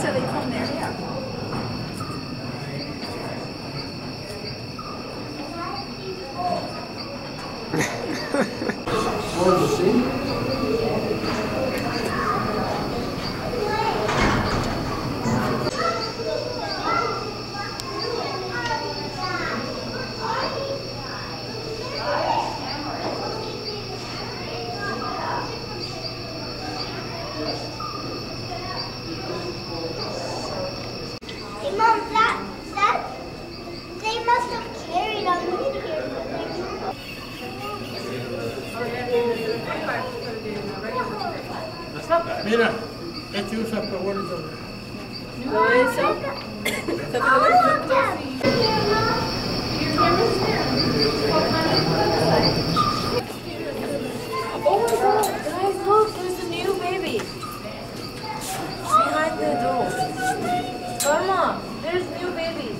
Yeah, they come there, yeah. Want to see? Hey, Mom, they must have carried on here. Mira, este usa provoke. ¿Lo eso? Oh my god, guys, look, there's a new baby. Behind the door. Mama, there's new babies.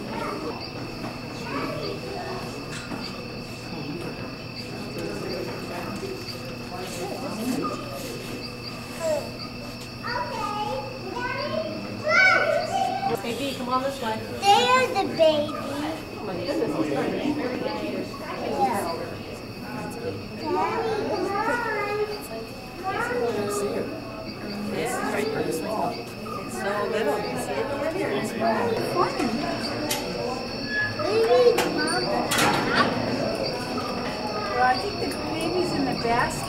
Baby, come on this way. There's the baby. Oh my goodness, it's tiny. Yeah. Daddy, come on. This is right there. It's so little. You see it over here? It's funny. Baby, Mom. Well, I think the baby's in the basket.